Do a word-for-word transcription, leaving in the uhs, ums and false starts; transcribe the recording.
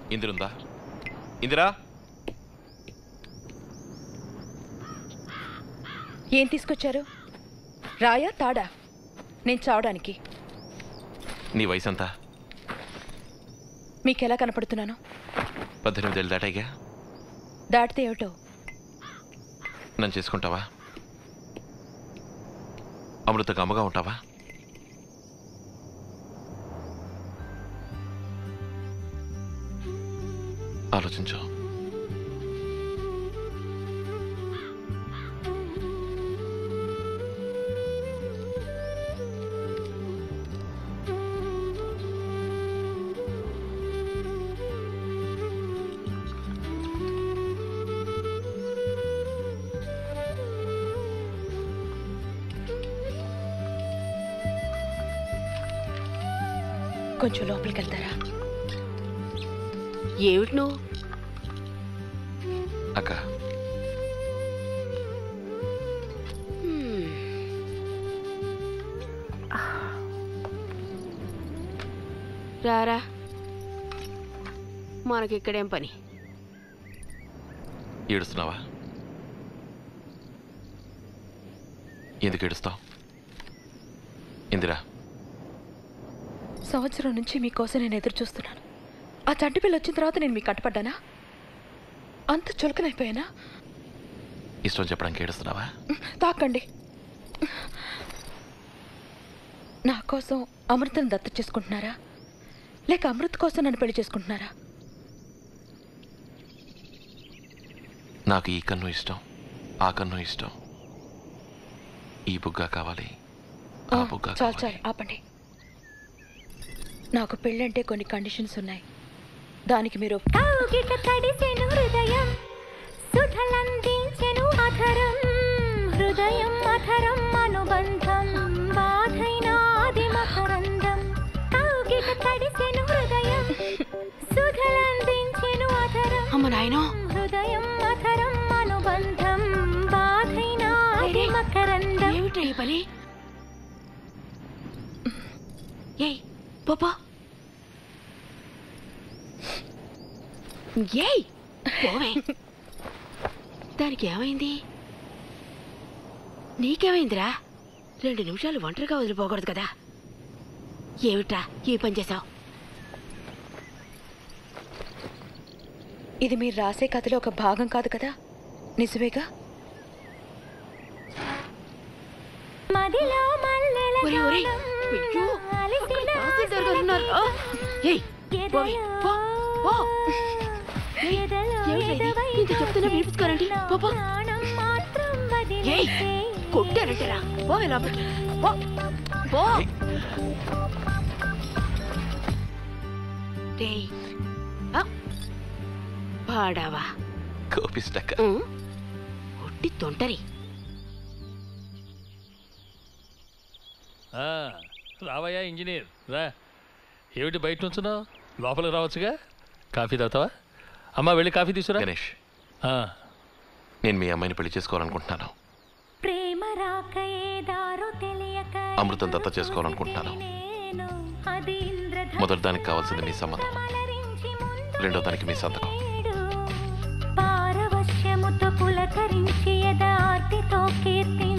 ఇందిరుందా? ఇందిరా, ఏం తీసుకొచ్చారు? రాయా తాడా? నేను చావడానికి. నీ వయసు ఎంత? మీకెలా కనపడుతున్నాను? పద్దెనిమిదేళ్ళు దాటాయిగా. దాటితే ఏమిటో? నన్ను చేసుకుంటావా? అమృత గమ్మగా ఉంటావా? ఆలోచించు. కొంచెం లోపలికి వెళ్తారా? ఏమిటి నువ్వు? అక్క, రారా, మనకిక్కడేం పని? ఏడుస్తున్నావా? ఎందుకు ఏడుస్తావు? ఇందిరా, సంవత్సరం నుంచి మీకోసం నేను ఎదురు చూస్తున్నాను. ఆ చంటి పిల్ల వచ్చిన తర్వాత నేను మీకు కట్టుపడ్డానా? అంత చులకనైపోయానా? ఇష్టం చెప్పడానికి ఏడుస్తున్నావా? తాకండి. నా కోసం అమృతను దత్తత చేసుకుంటున్నారా, లేక అమృత్ కోసం నన్ను పెళ్లి చేసుకుంటున్నారా? నాకు ఈ కన్ను ఇష్టం, ఆ కన్ను ఇష్టం. ఈ బుగ్గ కావాలి, ఆ బుగ్గ చాలు కావాలి. చాలు ఆపండి. నాకు పెళ్ళంటే కొన్ని కండిషన్స్ ఉన్నాయి. దానికి మీరు హృదయం సుధలందించెను అధరం, హృదయం అధరం అనుబంధం, బాధైనాది మకరందం. కౌగిట తడిసెను హృదయం సుధలందించెను అధరం. అమ్మ నాయనో. హృదయం అధరం అనుబంధం, బాధైనాది మకరందం. ఏమిటి ఈ పని? ఏయ్ పాపా, ఏయ్ పోవే. దానికి ఏమైంది? నీకేమైందిరా? రెండు నిమిషాలు ఒంటరిగా వదిలిపోకూడదు కదా. ఏమిట్రా ఈ పని చేసావు? ఇది మీరు రాసే కథలో ఒక భాగం కాదు కదా? నిజమేగా? ఒరే ఒరే, అయ్యో, అక్కడ తహసీల్దార్ గారు ఉన్నారు. ఆ, ఏయ్ పోవే, పో, పో. ఏయ్, ఏమిటి ఇది? ఇంత చెప్తున్నా వినిపించుకోరండి. పో. ఏయ్, కొట్టారంటారా? పోవే లోపలికి, పో, పో. రేయ్, పాడావా? కోపిస్టక్క. ఒట్టి తొంటరి. రావయ్యా ఇంజనీర్, రా. ఏమిటి బయట నుంచున్నావు? లోపలికి రావచ్చుగా. కాఫీ తాగుతావా? అమ్మా, వెళ్ళి కాఫీ తీసుకురా. గణేష్, నేను మీ అమ్మాయిని పెళ్లి చేసుకోవాలనుకుంటున్నాను. అమృతం దత్త చేసుకోవాలనుకుంటున్నాను. మొదటి దానికి కావాల్సింది మీ సమ్మతం, రెండో దానికి మీ సంతకం. పారవశ్యముతో పులకరించి యదార్తితో కీర్తి